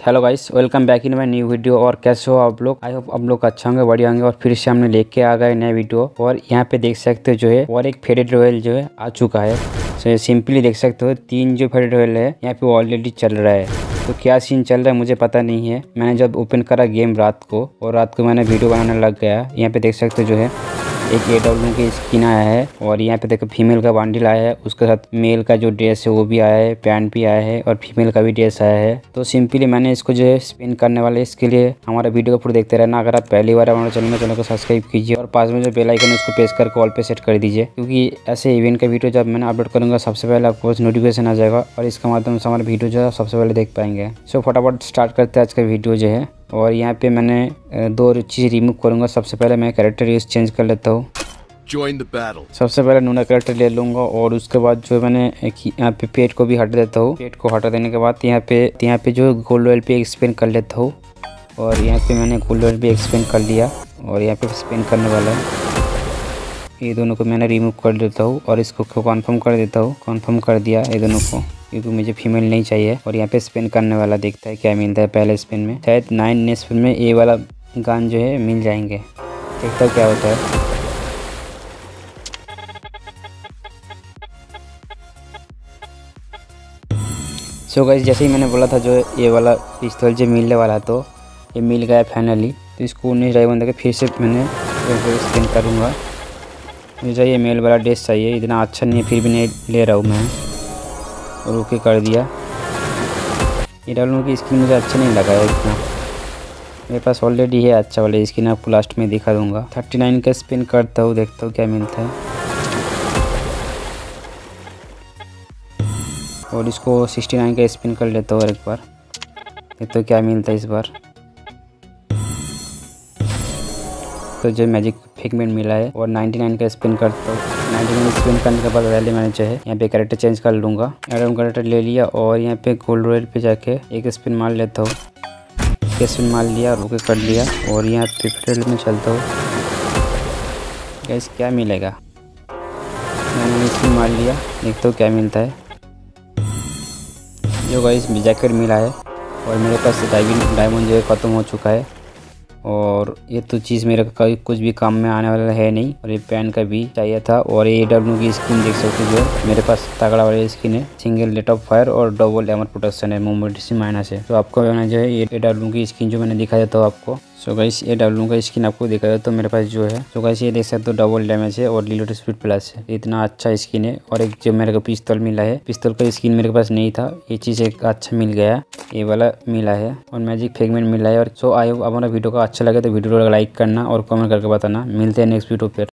Hello guys, welcome back in my new video. और कैसे हो आप लोग? आई होप आप लोग अच्छा होंगे, बढ़िया होंगे। और फिर से हमने लेके आ गए नया वीडियो। और यहाँ पे देख सकते हो जो है और एक फेडेड रॉयल जो है आ चुका है। तो सिंपली देख सकते हो 3 जो फेडेड रॉयल है यहाँ पे ऑलरेडी चल रहा है। तो क्या सीन चल रहा है मुझे पता नहीं है। मैंने जब ओपन करा गेम रात को और रात को मैंने वीडियो बनाने लग गया। यहाँ पे देख सकते हो जो है एक AW की स्किन आया है। और यहाँ पे देखो फीमेल का बंडल आया है, उसके साथ मेल का जो ड्रेस है वो भी आया है, पैंट भी आया है और फीमेल का भी ड्रेस आया है। तो सिंपली मैंने इसको जो है स्पिन करने वाले, इसके लिए हमारा वीडियो को पूरा देखते रहना। अगर आप पहली बार हमारे चैनल को सब्सक्राइब कीजिए और पास में जो बेल आइकन है उसको प्रेस कर कॉल पे सेट कर दीजिए, क्योंकि ऐसे इवेंट का वीडियो जब मैंने अपलोड करूँगा सबसे पहले आपको बस नोटिफिकेशन आ जाएगा और इसके माध्यम से हमारा वीडियो जो है सबसे पहले देख पाएंगे। सो फटाफट स्टार्ट करते हैं आज का वीडियो जो है। और यहाँ पे मैंने 2 चीज़ रिमूव करूँगा। सबसे पहले मैं कैरेक्टर यूज चेंज कर लेता हूँ। Join the battle. सबसे पहले नूना कैरेक्टर ले लूँगा और उसके बाद जो मैंने यहाँ पे पेट को भी हटा देता हूँ। पेट को हटा देने के बाद यहाँ पे जो गोल्ड रॉयल पे स्पिन कर लेता हूँ। और यहाँ पे मैंने गोल्ड रॉयल पे स्पिन कर लिया और यहाँ पे स्पिन करने वाला है। ये दोनों को मैंने रिमूव कर देता हूँ और इसको कन्फर्म कर देता हूँ। कन्फर्म कर दिया ये दोनों को, क्योंकि मुझे फीमेल नहीं चाहिए। और यहाँ पे स्पिन करने वाला देखता है क्या मिलता है। पहले स्पिन में शायद 9 स्पिन में ये वाला गन जो है मिल जाएंगे। देखता हूँ क्या होता है। सो गाइस, जैसे ही मैंने बोला था जो ये वाला पिस्तौल जो मिलने वाला, तो ये मिल गया फाइनली। तो इसको 19 डायमंड देकर फिर से मैंने स्पिन करूँगा। मुझे ये मेल वाला ड्रेस चाहिए, इतना अच्छा नहीं है फिर भी नहीं ले रहा हूँ मैं। और ओके कर दिया। ये डालूँ की स्किन मुझे अच्छा नहीं लगा है इतना। मेरे पास ऑलरेडी है अच्छा वाला स्किन, आपको लास्ट में दिखा दूँगा। 39 का स्पिन करता हूँ, देखता हूँ क्या मिलता है। और इसको 69 का स्पिन कर लेता हूँ और एक बार, देखते हो क्या मिलता है इस बार। तो जो मैजिक फिगमेंट मिला है। और 99 का स्पिन करता हूँ। 99 स्पिन करने के बाद पहले मैंने जो है यहाँ पे कैरेक्टर चेंज कर लूँगा। एडम कैरेक्टर ले लिया और यहाँ पे गोल्ड रॉयल पे जाके एक स्पिन मार लेता हूँ। एक स्पिन मार लिया और ओके कर लिया। और यहाँ पे फिर में चलता हूँ, गैस क्या मिलेगा। मैंने स्पिन मार लिया, देखता हूँ क्या मिलता है। जो गाइस जैकेट मिला है और मेरे पास डायमंड जो है ख़त्म हो चुका है। और ये तो चीज़ मेरे कभी कुछ भी काम में आने वाला है नहीं। और ये पैन का भी चाहिए था। और ये AW की स्किन देख सकते हो, जो मेरे पास तगड़ा वाली स्किन है। सिंगल रेट ऑफ फायर और डबल एमर प्रोटेक्शन है मोबिलिटी माइनस है। तो आपको जो है ये AW की स्किन जो मैंने दिखा देता हूँ आपको। सो गाइस AW का स्किन आपको दिखाया तो मेरे पास जो है। सो गाइस ये देख सकते हो डबल डैमेज है और रीलोड स्पीड प्लस है। इतना अच्छा स्किन है। और एक जो मेरे को पिस्तौल मिला है, पिस्तौल का स्किन मेरे पास नहीं था, ये चीज़ एक अच्छा मिल गया, ये वाला मिला है। और मैजिक फिगमेंट मिला है। और सो आई होप हमारा वीडियो का अच्छा लगे तो वीडियो को लाइक करना और कमेंट करके बताना। मिलते हैं नेक्स्ट वीडियो पे।